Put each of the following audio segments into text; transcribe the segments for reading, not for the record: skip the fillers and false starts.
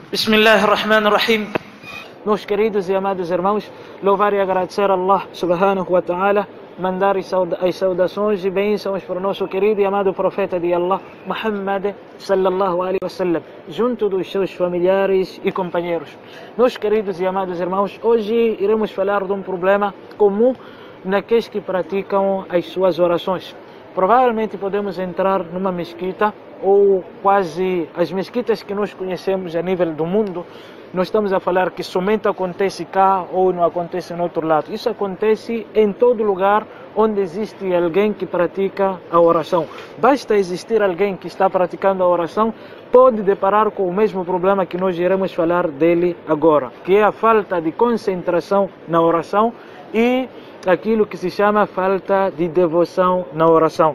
Bismillahirrahmanirrahim. Meus queridos e amados irmãos, louvar e agradecer a Allah subhanahu wa ta'ala, mandar as saudações e bênçãos para o nosso querido e amado profeta de Allah, Muhammad sallallahu alaihi wasallam, junto dos seus familiares e companheiros. Meus queridos e amados irmãos, hoje iremos falar de um problema comum naqueles que praticam as suas orações. Provavelmente podemos entrar numa mesquita, ou quase as mesquitas que nós conhecemos a nível do mundo. Nós estamos a falar que somente acontece cá ou não acontece no outro lado. Isso acontece em todo lugar onde existe alguém que pratica a oração. Basta existir alguém que está praticando a oração, pode deparar com o mesmo problema que nós iremos falar dele agora, que é a falta de concentração na oração e aquilo que se chama falta de devoção na oração.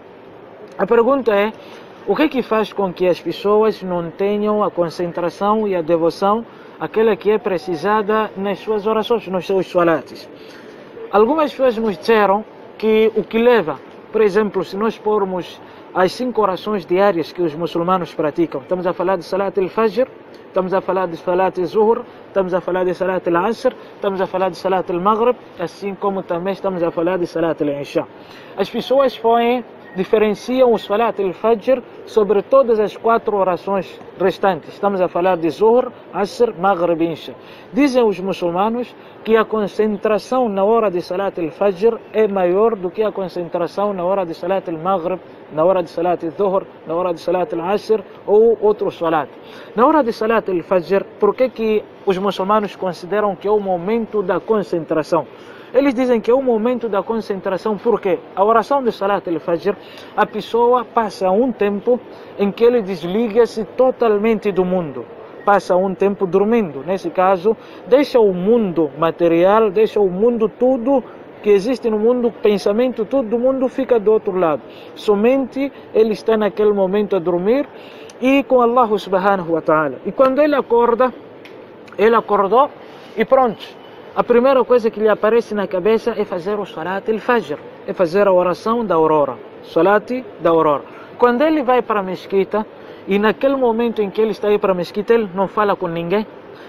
A pergunta é: o que faz com que as pessoas não tenham a concentração e a devoção, aquela que é precisada nas suas orações, nos seus salates? Algumas pessoas nos disseram que o que leva, por exemplo, se nós formos as 5 orações diárias que os muçulmanos praticam, estamos a falar de Salat al-Fajr, estamos a falar de Salat al-Zuhr, estamos a falar de Salat al-Asr, estamos a falar de Salat al-Maghrib, assim como também estamos a falar de Salat al-Isha. As pessoas diferenciam o Salat al-Fajr sobre todas as 4 orações restantes. Estamos a falar de Zuhr, Asr, Maghrib e Isha. Dizem os muçulmanos que a concentração na hora de Salat al-Fajr é maior do que a concentração na hora de Salat al-Maghrib, na hora de Salat al-Zuhr, na hora de Salat al-Asr ou outro Salat. Na hora de Salat al-Fajr, por que os muçulmanos consideram que é o momento da concentração? Eles dizem que é o momento da concentração porque a oração de Salat al-Fajr, a pessoa passa um tempo em que ele desliga-se totalmente do mundo. Passa um tempo dormindo. Nesse caso, deixa o mundo material, deixa o mundo tudo que existe no mundo, pensamento, tudo do mundo fica do outro lado. Somente ele está naquele momento a dormir e com Allah subhanahu wa ta'ala. E quando ele acorda, ele acordou e pronto. A primeira coisa que lhe aparece na cabeça é fazer o Salat al-Fajr, é fazer a oração da aurora, Salat da aurora. Quando ele vai para a mesquita, e naquele momento em que ele está aí para a mesquita, ele não fala com ninguém,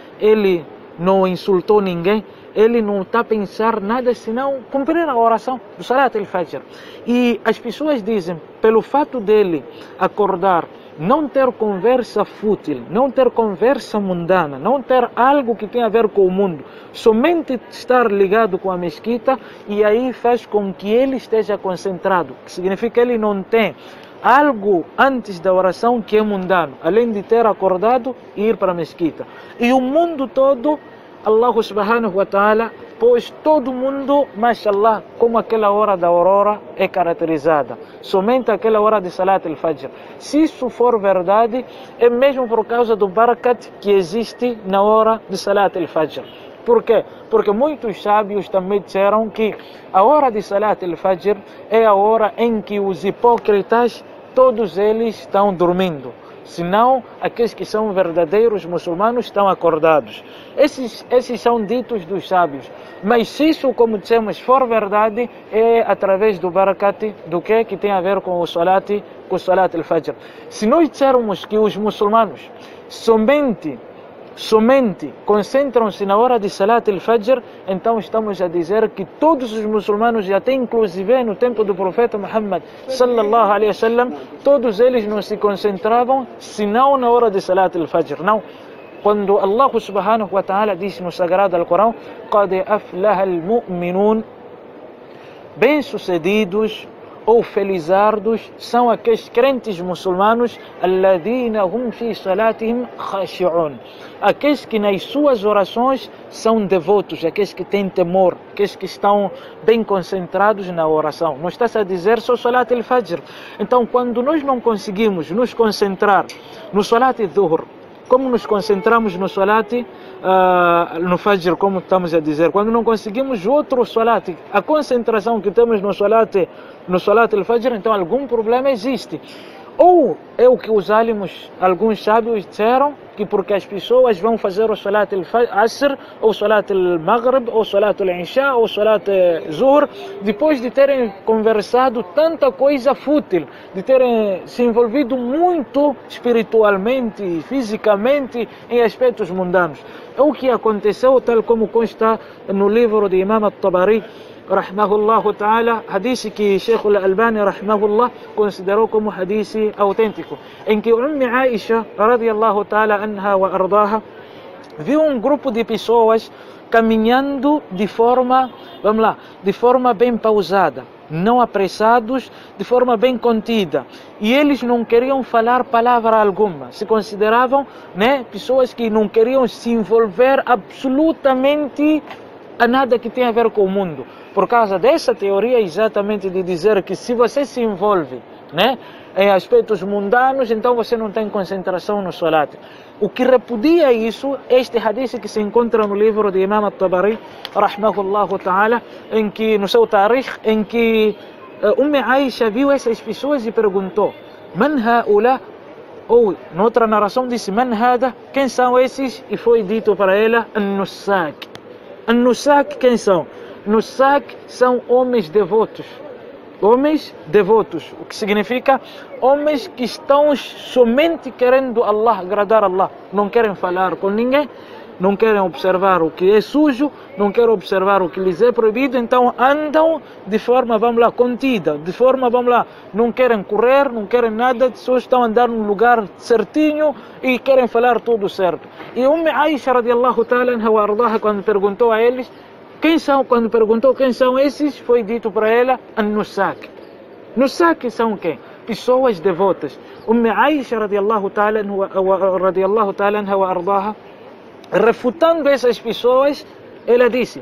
ele não insultou ninguém, ele não está a pensar nada senão cumprir a oração do Salat al-Fajr. E as pessoas dizem, pelo fato dele acordar, não ter conversa fútil, não ter conversa mundana, não ter algo que tenha a ver com o mundo, somente estar ligado com a mesquita, e aí faz com que ele esteja concentrado, que significa que ele não tem algo antes da oração que é mundano, além de ter acordado e ir para a mesquita. E o mundo todo, Allah subhanahu wa ta'ala pôs todo mundo, mashallah, como aquela hora da aurora é caracterizada. Somente aquela hora de Salat al-Fajr. Se isso for verdade, é mesmo por causa do barakat que existe na hora de Salat al-Fajr. Por quê? Porque muitos sábios também disseram que a hora de Salat al-Fajr é a hora em que os hipócritas, todos eles estão dormindo. Senão, aqueles que são verdadeiros muçulmanos estão acordados. Esses são ditos dos sábios. Mas se isso, como dissemos, for verdade, é através do barakat, do que tem a ver com o Salat al-Fajr. Se nós dissermos que os muçulmanos somente concentram-se na hora de Salat al-Fajr, então estamos a dizer que todos os muçulmanos, e até inclusive no tempo do profeta Muhammad sallallahu alaihi wasallam, todos eles não se concentravam senão na hora de Salat al-Fajr. Não. Quando Allah subhanahu wa ta'ala diz no sagrado Alcorão: "Qad aflaha al-mu'minun", bem-sucedidos ou felizardos são aqueles crentes muçulmanos, alladhina hum fi salatihim khashi'un, aqueles que nas suas orações são devotos, aqueles que têm temor, aqueles que estão bem concentrados na oração. Não está a dizer só Salat al-Fajr. Então, quando nós não conseguimos nos concentrar no Salat al-Dhuhr, como nos concentramos no Salat no Fajr, como estamos a dizer, quando não conseguimos outro Salat, a concentração que temos no Salat al-Fajr, então algum problema existe. Ou é o que os álamos, alguns sábios disseram, que porque as pessoas vão fazer o Salat al-Asr, ou Salat al-Maghrib, ou Salat al-Isha, ou Salat al-Zuhr, depois de terem conversado tanta coisa fútil, de terem se envolvido muito espiritualmente, fisicamente, em aspectos mundanos. É o que aconteceu, tal como consta no livro de Imam al-Tabari, rahmahullah ta'ala, hadith que Sheikh al-Albani rahmahullah considerou como hadith autêntico, em que Aisha radiyallahu ta'ala anha wa ardaha viu um grupo de pessoas caminhando de forma, vamos lá, de forma bem pausada, não apressados, de forma bem contida. E eles não queriam falar palavra alguma, se consideravam, né, pessoas que não queriam se envolver absolutamente a nada que tem a ver com o mundo. Por causa dessa teoria exatamente de dizer que se você se envolve, né, em aspectos mundanos, então você não tem concentração no Salat. O que repudia isso, este hadith que se encontra no livro de Imam al-Tabari, rahmahullah ta'ala, em que, no seu tarikh, em que Aisha viu essas pessoas e perguntou: Man ha'ula? Ou, noutra narração, disse: Man hada? Quem são esses? E foi dito para ela: An-Nusak. An-Nusak, quem são? Nusak são homens devotos. Homens devotos, o que significa homens que estão somente querendo Allah, agradar Allah. Não querem falar com ninguém, não querem observar o que é sujo, não querem observar o que lhes é proibido, então andam de forma, vamos lá, contida, de forma, vamos lá, não querem correr, não querem nada, só estão a andar num lugar certinho e querem falar tudo certo. E Aisha radiyallahu ta'ala anha wa ardaha, quando perguntou a eles quem são, quando perguntou quem são esses, foi dito para ela: An-Nusak. Nusak são quem? Pessoas devotas. Aisha radiyallahu ta'ala anha wa ardaha, refutando essas pessoas, ela disse: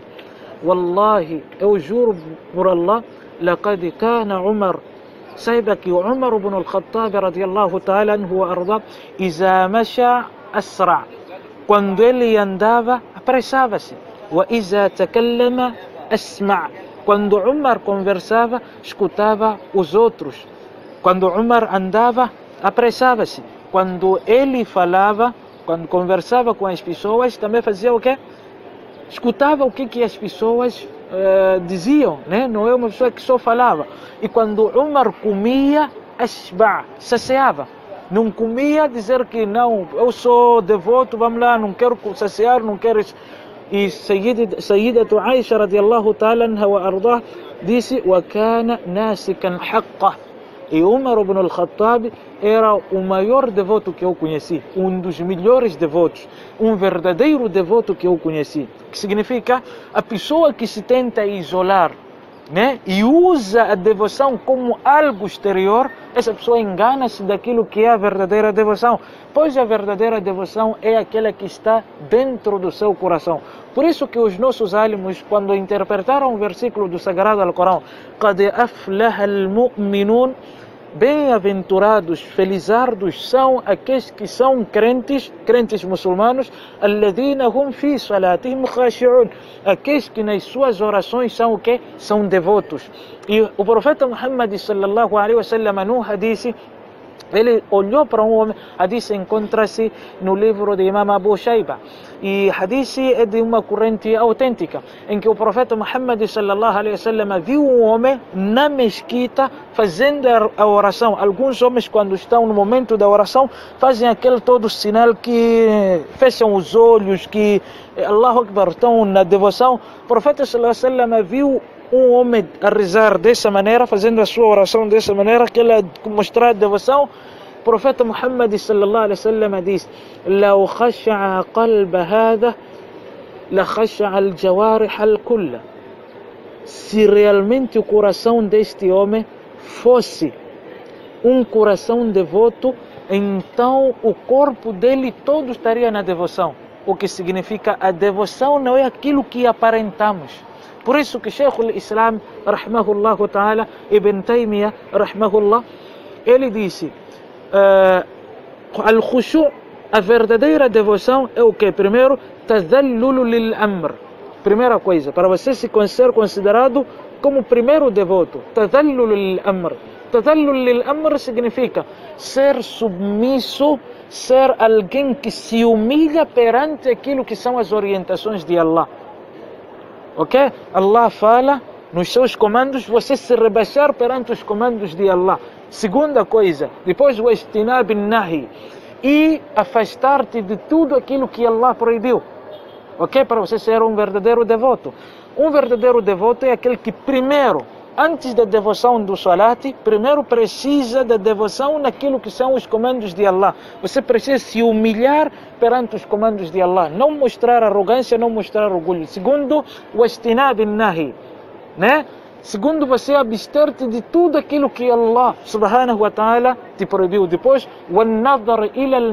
Wallahi, eu juro por Allah, laqad kana Umar, saiba que Umar ibn al-Khattab radiyallahu ta'ala anhu wa ardaha, iza masha asra, quando ele andava, apressava-se. وإذا تكلم أسمع, quando Umar conversava, escutava os outros. Quando Umar andava, apressava-se. Quando ele falava, quando conversava com as pessoas, também fazia o quê? Escutava o que as pessoas diziam, né? Não é uma pessoa que só falava. E quando Umar comia, ashba, saciava. Não comia dizer que não, eu sou devoto, vamos lá, não quero saciar, não quero... E Sayyidatu Aisha radiyallahu ta'ala anha wa ardah disse: وَكَانَ نَاسِكًا حَقًّا. E Umar ibn al-Khattab era o maior devoto que eu conheci, um dos melhores devotos, um verdadeiro devoto que eu conheci. Que significa a pessoa que se tenta isolar, né, e usa a devoção como algo exterior, essa pessoa engana-se daquilo que é a verdadeira devoção, pois a verdadeira devoção é aquela que está dentro do seu coração. Por isso que os nossos álamos, quando interpretaram o versículo do Sagrado Alcorão, قَدْ أَفْلَحَ الْمُؤْمِنُونَ, bem-aventurados, felizardos são aqueles que são crentes, crentes muçulmanos, الَّذِينَ هُمْ فِي صَلَاتِهِمْ خَاشِعُونَ, aqueles que nas suas orações são o quê? São devotos. E o profeta Muhammad sallallahu alaihi wasallam, no hadith, ele olhou para um homem, hadith encontra-se no livro de Imam Abu Shayba, e hadith é de uma corrente autêntica, em que o profeta Muhammad sallallahu alaihi wasallam viu um homem na mesquita fazendo a oração. Alguns homens, quando estão no momento da oração, fazem aquele todo sinal que fecham os olhos, que Allahu Akbar, estão na devoção. O profeta sallallahu alaihi wasallam viu um homem a rezar dessa maneira, fazendo a sua oração dessa maneira, que ela mostrar devoção. O profeta Muhammad sallallahu alaihi wasallam diz: لو خشع قلب هذا لخشع الجوارح الكل. Se realmente o coração deste homem fosse um coração devoto, então o corpo dele todo estaria na devoção. O que significa, a devoção não é aquilo que aparentamos. Por isso que Sheikh al-Islam, rahmahullah ta'ala, Ibn Taymiyyah, rahmahullah, ele disse: al-khushu', a verdadeira devoção é o que? Primeiro, tadhallulu lil-amr. Primeira coisa, para você ser considerado como primeiro devoto. Tadallul lil-amr. Tadallul lil-amr significa ser submisso, ser alguém que se humilha perante aquilo que são as orientações de Allah. Ok? Allah fala nos seus comandos, você se rebaixar perante os comandos de Allah. Segunda coisa, depois o istinab nahi, e afastar-te de tudo aquilo que Allah proibiu. Ok? Para você ser um verdadeiro devoto. Um verdadeiro devoto é aquele que primeiro, antes da devoção do salat, primeiro precisa da devoção naquilo que são os comandos de Allah. Você precisa se humilhar perante os comandos de Allah. Não mostrar arrogância, não mostrar orgulho. Segundo, o istinab nahi, né? Segundo, você abster-te de tudo aquilo que Allah subhanahu wa ta'ala te proibiu. Depois, وَالنَّظَرْ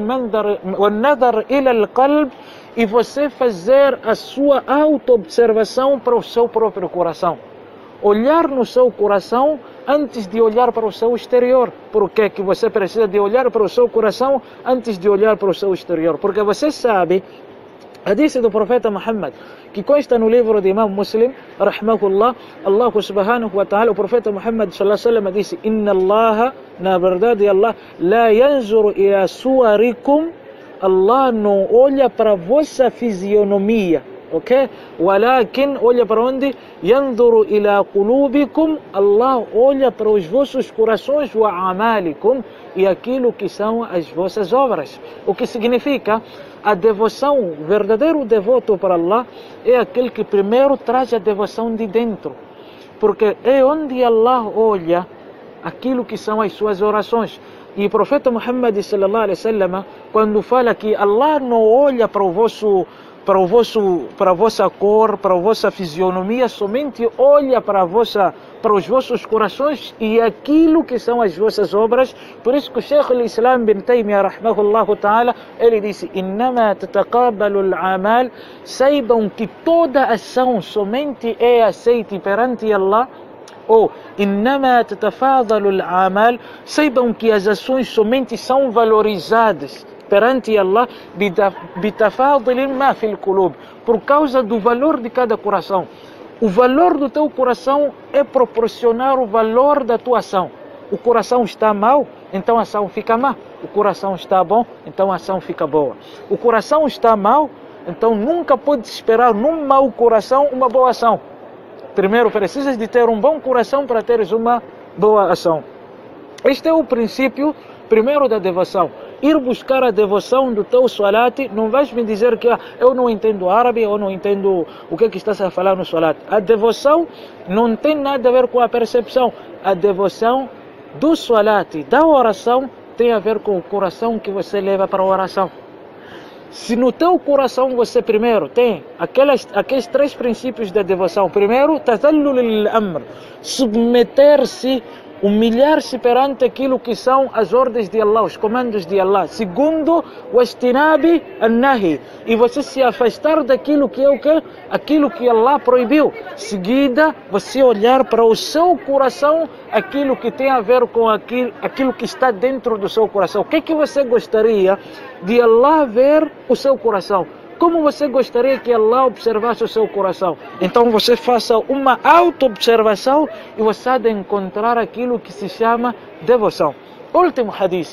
إِلَى الْقَلْبِ, e você fazer a sua auto-observação para o seu próprio coração. Olhar no seu coração antes de olhar para o seu exterior. Por que que você precisa de olhar para o seu coração antes de olhar para o seu exterior? Porque você sabe, hadith do profeta Muhammad, que consta no livro de Imam Muslim, rahmahullah, Allah subhanahu wa ta'ala, o profeta Muhammad sallallahu alaihi wasallam disse: Inna Allah, na verdade Allah, la yanzuru ila suwarikum, Allah não olha para a vossa fisionomia, ok? Walakin, olha para onde? Yanzuru ila qulubikum, Allah olha para os vossos corações, wa amalikum, e aquilo que são as vossas obras. O que significa? A devoção, o verdadeiro devoto para Allah é aquele que primeiro traz a devoção de dentro, porque é onde Allah olha aquilo que são as suas orações. E o profeta Muhammad sallallahu alaihi wasallam, quando fala que Allah não olha para a vossa cor, para a vossa fisionomia, somente olha para os vossos corações e aquilo que são as vossas obras. Por isso que o Sheikh al-Islam bin Taymiyyah, rahmahullahu ta'ala, ele disse: Innama tataqabalu al-amal, saibam que toda ação somente é aceita perante Allah. Ou Innama tatafadalu al-amal, saibam que as ações somente são valorizadas perante Allah bitafadilin ma fil qulub, por causa do valor de cada coração. O valor do teu coração é proporcionar o valor da tua ação. O coração está mal, então a ação fica má. O coração está bom, então a ação fica boa. O coração está mal, então nunca pode esperar num mau coração uma boa ação. Primeiro precisas de ter um bom coração para teres uma boa ação. Este é o princípio primeiro da devoção. Ir buscar a devoção do teu salat. Não vais me dizer que eu não entendo árabe, ou não entendo o que estás a falar no salat. A devoção não tem nada a ver com a percepção. A devoção do salat, da oração, tem a ver com o coração que você leva para a oração. Se no teu coração você primeiro tem aqueles três princípios da devoção. Primeiro, tadallul lil-amr, submeter-se, humilhar-se perante aquilo que são as ordens de Allah, os comandos de Allah. Segundo, o istinabi an-nahi, e você se afastar daquilo que é o quê? Aquilo que Allah proibiu. Seguida, você olhar para o seu coração, aquilo que tem a ver com aquilo que está dentro do seu coração. O que você gostaria de Allah ver o seu coração? Como você gostaria que Allah observasse o seu coração? Então você faça uma auto-observação e você há de encontrar aquilo que se chama devoção. Último hadith.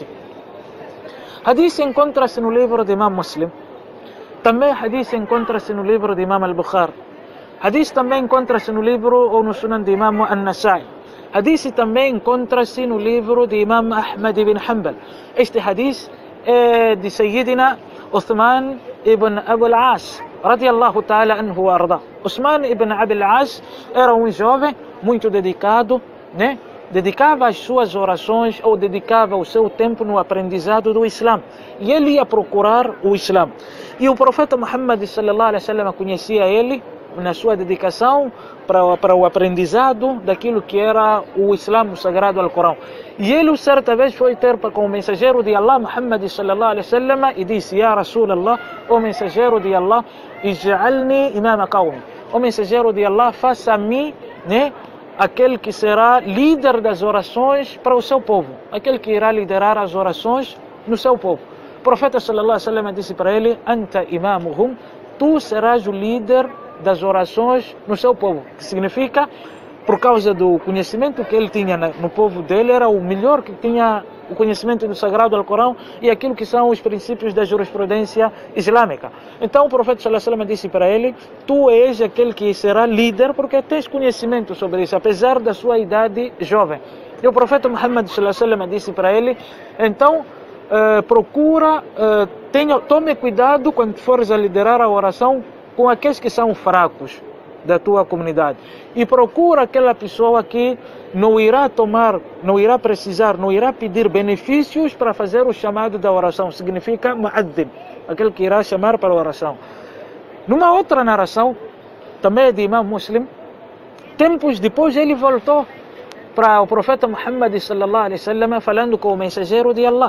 Hadith encontra-se no livro de Imam Muslim. Também hadith encontra-se no livro de Imam al-Bukhari. Hadith também encontra-se no livro ou no Sunan de Imam an-Nasa'i. Hadith também encontra-se no livro de Imam Ahmad ibn Hanbal. Este hadith é de Sayyidina Uthman ibn Abu al-As, radiyallahu ta'ala anhu wa arda. Uthman ibn Abu al-As era um jovem muito dedicado, né? Dedicava as suas orações ou dedicava o seu tempo no aprendizado do Islã. E ele ia procurar o Islã. E o profeta Muhammad sallallahu alaihi wasallam conhecia ele na sua dedicação para o aprendizado daquilo que era o Islã, o sagrado Alcorão. E ele certa vez foi ter com o mensageiro de Allah, Muhammad sallallahu alaihi wasallam, e disse: Ya Rasulallah, o mensageiro de Allah, ij'alni imama qawmi. O mensageiro de Allah, faça-me, né, aquele que será líder das orações para o seu povo, aquele que irá liderar as orações no seu povo. O profeta sallallahu alaihi wasallam disse para ele: Anta imamuhum, tu serás o líder das orações no seu povo, que significa por causa do conhecimento que ele tinha no povo dele, era o melhor que tinha o conhecimento do Sagrado Alcorão e aquilo que são os princípios da jurisprudência islâmica. Então o profeta sallallahu alaihi wasallam disse para ele: tu és aquele que será líder porque tens conhecimento sobre isso, apesar da sua idade jovem. E o profeta Muhammad sallallahu alaihi wasallam disse para ele: então tome cuidado quando fores a liderar a oração com aqueles que são fracos da tua comunidade, e procura aquela pessoa que não irá precisar, não irá pedir benefícios para fazer o chamado da oração. Significa mu'adhdhib, aquele que irá chamar para a oração. Numa outra narração, também de Imam Muslim, tempos depois ele voltou para o profeta Muhammad sallallahu alaihi wasallam falando com o mensageiro de Allah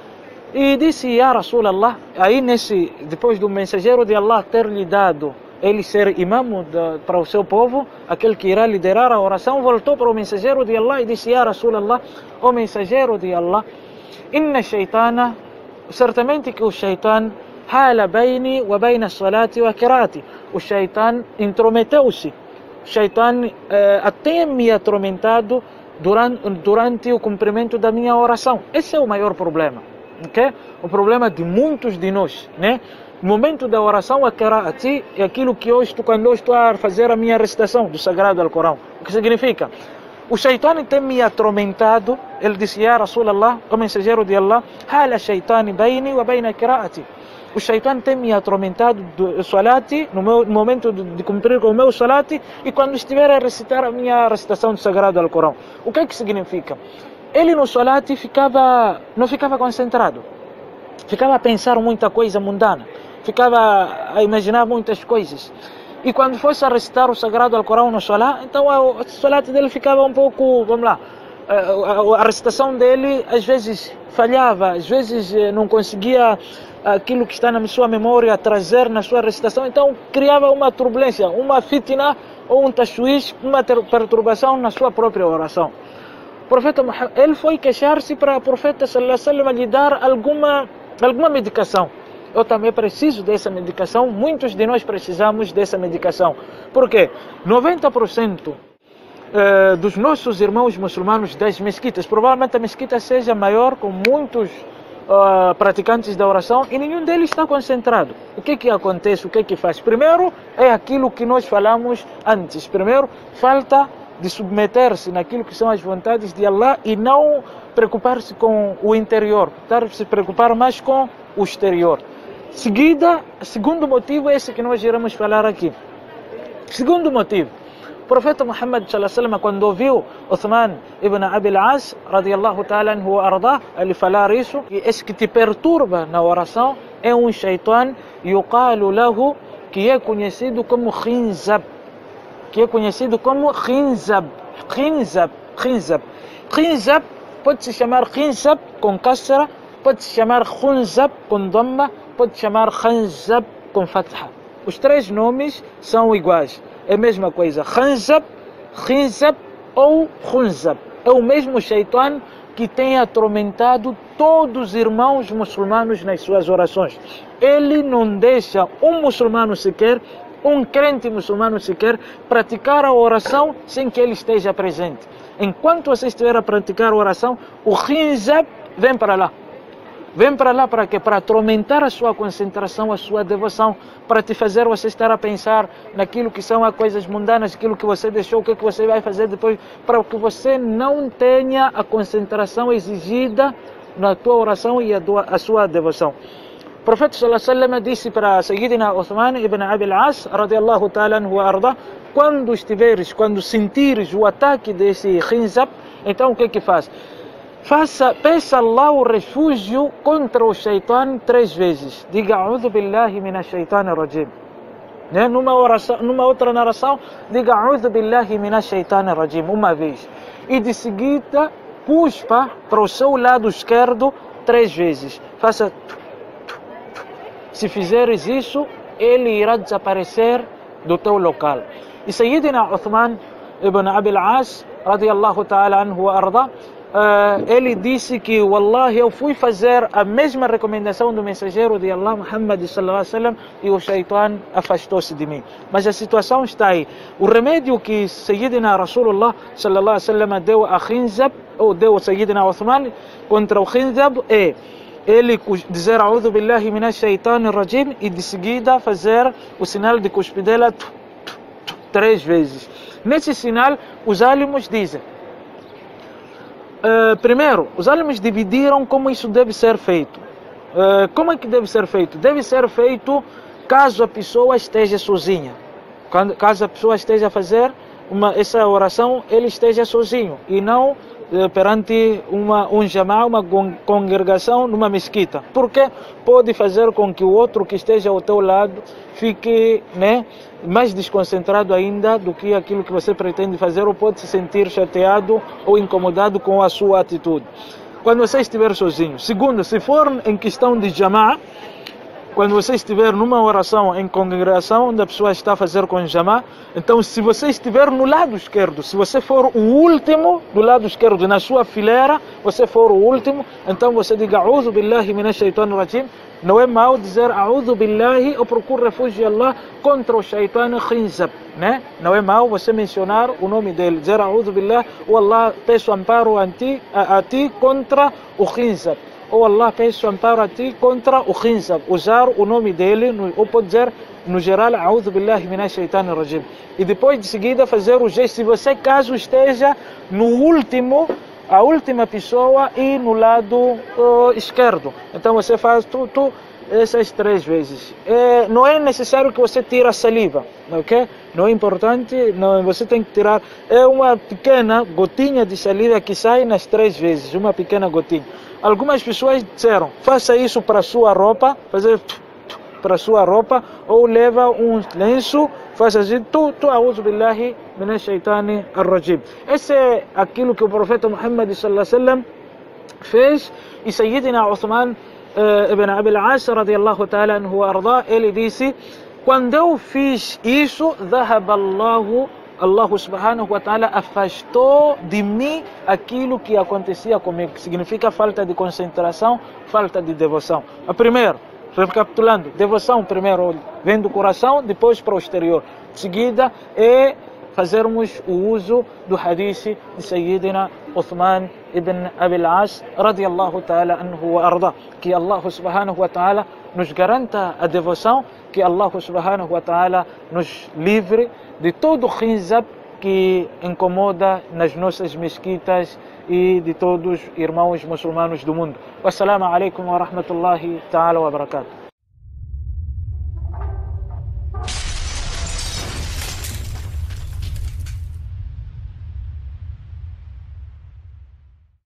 e disse: Ya Rasulallah, aí depois do mensageiro de Allah ter lhe dado ele ser imam para o seu povo, aquele que irá liderar a oração, voltou para o mensageiro de Allah e disse: Ya Rasulallah, o mensageiro de Allah, inna shaitana, certamente que o shaitan, hala baini wa baina salati wa qiraati, o shaitan intrometeu-se, o shaitan até me atormentado durante o cumprimento da minha oração. Esse é o maior problema, ok? O problema de muitos de nós, né? No momento da oração, a qiraati é aquilo que quando eu estou a fazer a minha recitação do Sagrado Alcorão. O que significa? O shaitan tem me atormentado. Ele disse: Ya Rasulallah, o mensageiro de Allah, hala shaitani baini wa baina qiraati. O shaitan tem me atormentado do salati, no momento de cumprir com o meu salati, e quando estiver a recitar a minha recitação do Sagrado Alcorão. O que significa? Ele no salati não ficava concentrado. Ficava a pensar muita coisa mundana, ficava a imaginar muitas coisas. E quando fosse a recitar o Sagrado Alcorão no Salat, então o Salat dele ficava um pouco, vamos lá, a recitação dele às vezes falhava, às vezes não conseguia aquilo que está na sua memória trazer na sua recitação, então criava uma turbulência, uma fitna ou um tashwish, uma perturbação na sua própria oração. O profeta Muhammad, ele foi queixar-se para o profeta sallallahu alaihi wasallam lhe dar alguma medicação. Eu também preciso dessa medicação, muitos de nós precisamos dessa medicação. Por quê? 90% dos nossos irmãos muçulmanos das mesquitas, provavelmente a mesquita seja maior, com muitos praticantes da oração, e nenhum deles está concentrado. O que acontece? O que faz? Primeiro, é aquilo que nós falamos antes. Primeiro, falta de submeter-se naquilo que são as vontades de Allah e não preocupar-se com o interior, se preocupar mais com o exterior. Segundo motivo é esse que nós iremos falar aqui. Segundo motivo, o profeta Muhammad sallallahu alaihi wasallam, quando ouviu Uthman ibn Abi al-As radiyallahu ta'ala anhu wa ardah, ele falar isso, que esse que te perturba na oração é um shaitan, yuqalu lahu, que é conhecido como khinzab, Khinzab pode se chamar khinzab com kasra, pode se chamar khunzab com dhamma, pode se chamar khanzab com fatha. Os três nomes são iguais, é a mesma coisa. Khinzab ou khunzab é o mesmo shaitan que tem atormentado todos os irmãos muçulmanos nas suas orações. Ele não deixa um muçulmano sequer, um crente muçulmano sequer, praticar a oração sem que ele esteja presente. Enquanto você estiver a praticar a oração, o khinzab vem para lá. Vem para lá para quê? Para atormentar a sua concentração, a sua devoção, para te fazer você estar a pensar naquilo que são as coisas mundanas, aquilo que você deixou, o que você vai fazer depois, para que você não tenha a concentração exigida na tua oração e a sua devoção. O profeta sallallahu alaihi wasallam disse para Sayyidina Uthman ibn Abi al-As radiyallahu ta'ala anhu wa ardah, quando sentires o ataque desse khinzab, então o que faz? Peça Allah o refúgio contra o shaitan 3 vezes. Diga: A'udhu billahi minash shaitanir rajim. Numa outra narração, diga: A'udhu billahi minash shaitanir rajim, uma vez. E de seguida, cuspa para o seu lado esquerdo 3 vezes. Faça. Se fizeres isso, ele irá desaparecer do teu local. E Sayyidina Uthman ibn Abi al-As radiyallahu ta'ala anhu wa ardah, ele disse que, Wallahi, eu fui fazer a mesma recomendação do mensageiro de Allah, Muhammad sallallahu alaihi wasallam, e o shaitan afastou-se de mim. Mas a situação está aí. O remédio que Sayyidina Rasulullah sallallahu alaihi wasallam deu a Khinzab, ou deu a Sayyidina Uthman contra o Khinzab, é ele dizer A'udhu billahi minash shaitanir rajim e de seguida fazer o sinal de cuspidela 3 vezes. Nesse sinal, os álamos dizem, primeiro, os álamos dividiram como isso deve ser feito. Como é que deve ser feito? Deve ser feito caso a pessoa esteja sozinha. Caso a pessoa esteja a fazer essa oração, ele esteja sozinho e não perante um jamá, uma congregação numa mesquita. Porque pode fazer com que o outro que esteja ao teu lado fique, né, mais desconcentrado ainda do que aquilo que você pretende fazer, ou pode se sentir chateado ou incomodado com a sua atitude. Quando você estiver sozinho. Segundo, se for em questão de jamá, quando você estiver numa oração em congregação onde a pessoa está a fazer com jamá, então se você estiver no lado esquerdo, se você for o último do lado esquerdo, na sua fileira, você for o último, então você diga A'udhu billahi minash shaitanir rajim. Não é mau dizer A'udhu billahi ou procure refúgio de Allah contra o shaitan Khinzab, né? Não é mau você mencionar o nome dele, dizer A'udhu billahi, ou Allah, peço amparo a ti contra o Khinzab. Ou Allah, peço amparo a ti contra o Khinzab. Usar o nome dele, ou pode dizer no geral A'udhu billahi minash shaitanir rajim. E depois de seguida fazer o gesto, se você caso esteja no último, a última pessoa e no lado esquerdo. Então você faz essas 3 vezes. Não é necessário que você tire a saliva, ok? Não é importante, não, você tem que tirar. É uma pequena gotinha de saliva que sai nas 3 vezes, uma pequena gotinha. Algumas pessoas disseram, faça isso para a sua roupa, fazer para a sua roupa, ou leva um lenço, faça assim, A'udhu billahi minash shaitani ar-rajim. Esse é aquilo que o profeta Muhammad sallallahu alaihi wasallam fez, e Sayyidina Uthman ibn Abi al-As radiyallahu ta'ala anhu arda, ele disse, quando eu fiz isso, Allah subhanahu wa ta'ala afastou de mim aquilo que acontecia comigo, que significa falta de concentração, falta de devoção. A primeiro, recapitulando, devoção primeiro vem do coração, depois para o exterior. De seguida é fazermos o uso do hadith de Sayyidina Uthman ibn Abi al-As radiyallahu ta'ala anhu wa arda, que Allah subhanahu wa ta'ala nos garanta a devoção, que Allah subhanahu wa ta'ala nos livre de todo o Khinzab que incomoda nas nossas mesquitas e de todos os irmãos muçulmanos do mundo. Wassalamu alaikum wa rahmatullahi ta'ala wa barakatuh.